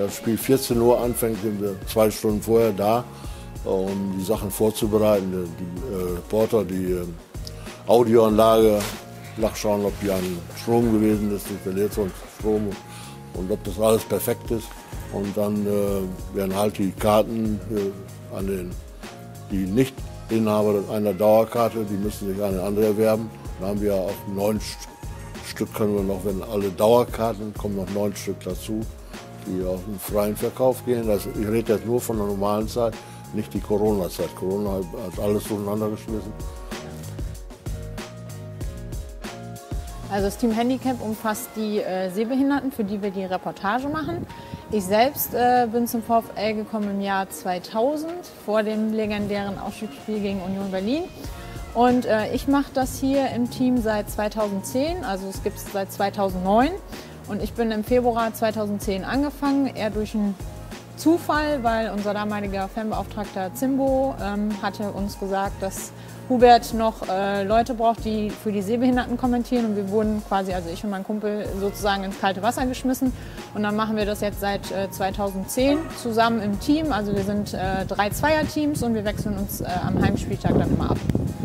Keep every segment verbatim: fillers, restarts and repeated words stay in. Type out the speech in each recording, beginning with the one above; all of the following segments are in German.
das Spiel vierzehn Uhr anfängt, sind wir zwei Stunden vorher da, um die Sachen vorzubereiten. Die äh, Reporter, die äh, Audioanlage, nachschauen, ob die an Strom gewesen ist, die verliert sonst Strom und ob das alles perfekt ist. Und dann äh, werden halt die Karten äh, an den, die Nicht-Inhaber einer Dauerkarte, die müssen sich eine andere erwerben. Dann haben wir auch neun Stück, können wir noch, wenn alle Dauerkarten, kommen noch neun Stück dazu, die auf den freien Verkauf gehen. Das, ich rede jetzt nur von der normalen Zeit, nicht die Corona-Zeit. Corona hat alles durcheinander geschmissen. Also das Team Handicap umfasst die äh, Sehbehinderten, für die wir die Reportage machen. Ich selbst äh, bin zum VfL gekommen im Jahr zweitausend, vor dem legendären Aufstiegsspiel gegen Union Berlin. Und äh, ich mache das hier im Team seit zweitausendzehn, also es gibt es seit zweitausendneun. Und ich bin im Februar zweitausendzehn angefangen, eher durch einen Zufall, weil unser damaliger Fanbeauftragter Zimbo ähm, hatte uns gesagt, dass Hubert noch äh, Leute braucht, die für die Sehbehinderten kommentieren. Und wir wurden quasi, also ich und mein Kumpel, sozusagen ins kalte Wasser geschmissen. Und dann machen wir das jetzt seit äh, zweitausendzehn zusammen im Team. Also wir sind äh, drei Zweierteams und wir wechseln uns äh, am Heimspieltag dann immer ab.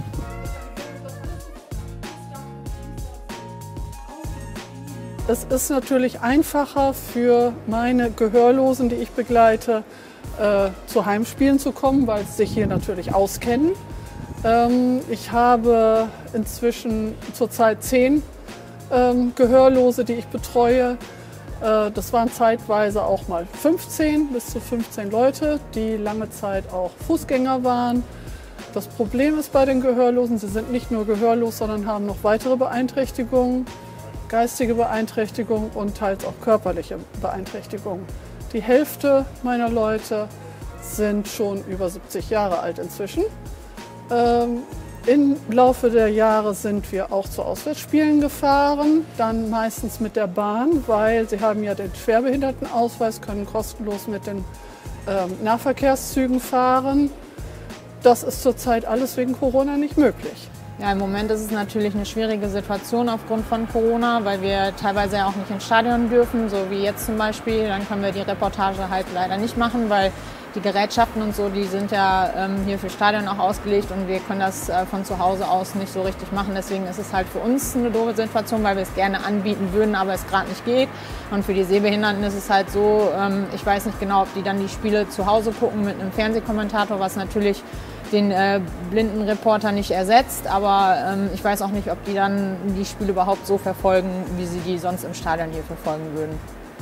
Es ist natürlich einfacher für meine Gehörlosen, die ich begleite, äh, zu Heimspielen zu kommen, weil sie sich hier natürlich auskennen. Ähm, ich habe inzwischen zurzeit zehn ähm, Gehörlose, die ich betreue. Äh, das waren zeitweise auch mal fünfzehn, bis zu fünfzehn Leute, die lange Zeit auch Fußgänger waren. Das Problem ist bei den Gehörlosen, sie sind nicht nur gehörlos, sondern haben noch weitere Beeinträchtigungen. Geistige Beeinträchtigung und teils auch körperliche Beeinträchtigung. Die Hälfte meiner Leute sind schon über siebzig Jahre alt inzwischen. Ähm, Im Laufe der Jahre sind wir auch zu Auswärtsspielen gefahren, dann meistens mit der Bahn, weil sie haben ja den Schwerbehindertenausweis, können kostenlos mit den ähm, Nahverkehrszügen fahren. Das ist zurzeit alles wegen Corona nicht möglich. Ja, im Moment ist es natürlich eine schwierige Situation aufgrund von Corona, weil wir teilweise ja auch nicht ins Stadion dürfen, so wie jetzt zum Beispiel. Dann können wir die Reportage halt leider nicht machen, weil die Gerätschaften und so, die sind ja ähm, hier für Stadion auch ausgelegt und wir können das äh, von zu Hause aus nicht so richtig machen. Deswegen ist es halt für uns eine doofe Situation, weil wir es gerne anbieten würden, aber es gerade nicht geht. Und für die Sehbehinderten ist es halt so, ähm, ich weiß nicht genau, ob die dann die Spiele zu Hause gucken mit einem Fernsehkommentator, was natürlich den äh, blinden Reporter nicht ersetzt, aber ähm, ich weiß auch nicht, ob die dann die Spiele überhaupt so verfolgen, wie sie die sonst im Stadion hier verfolgen würden.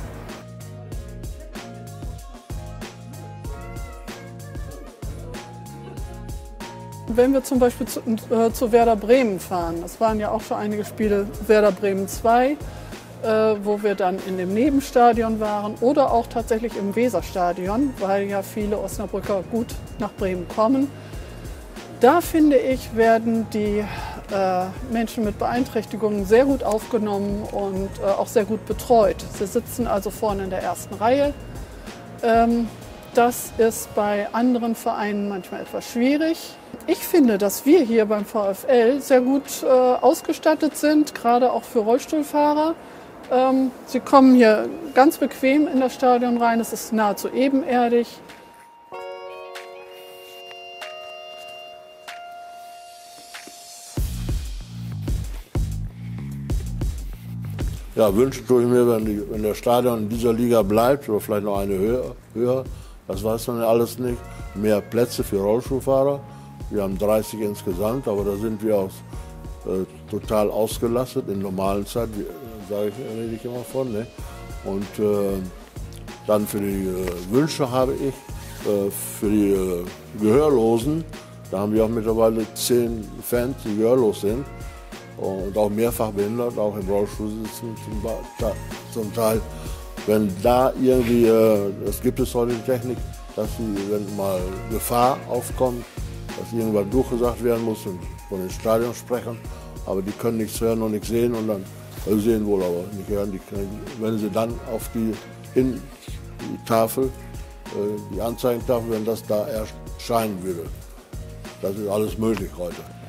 Wenn wir zum Beispiel zu, äh, zu Werder Bremen fahren, das waren ja auch schon einige Spiele, Werder Bremen zwei, äh, wo wir dann in dem Nebenstadion waren oder auch tatsächlich im Weserstadion, weil ja viele Osnabrücker gut nach Bremen kommen. Da finde ich, werden die äh, Menschen mit Beeinträchtigungen sehr gut aufgenommen und äh, auch sehr gut betreut. Sie sitzen also vorne in der ersten Reihe. Ähm, das ist bei anderen Vereinen manchmal etwas schwierig. Ich finde, dass wir hier beim VfL sehr gut äh, ausgestattet sind, gerade auch für Rollstuhlfahrer. Ähm, sie kommen hier ganz bequem in das Stadion rein, es ist nahezu ebenerdig. Ja, wünsche tue ich mir, wenn, die, wenn der Stadion in dieser Liga bleibt oder vielleicht noch eine höher, höher, das weiß man ja alles nicht, mehr Plätze für Rollstuhlfahrer. Wir haben dreißig insgesamt, aber da sind wir auch äh, total ausgelastet in normalen Zeit, sage ich, rede ich immer von. Ne? Und äh, dann für die äh, Wünsche habe ich, äh, für die äh, Gehörlosen, da haben wir auch mittlerweile zehn Fans, die gehörlos sind. Und auch mehrfach behindert, auch im Rollstuhl sitzen zum, zum Teil. Wenn da irgendwie, äh, das gibt es heute die Technik, dass sie, wenn mal Gefahr aufkommt, dass irgendwann durchgesagt werden muss und von den Stadionsprechern, aber die können nichts hören und nichts sehen und dann, also sehen wohl, aber nicht hören, die können, wenn sie dann auf die, in die Tafel, äh, die Anzeigentafel, wenn das da erscheinen würde. Das ist alles möglich heute.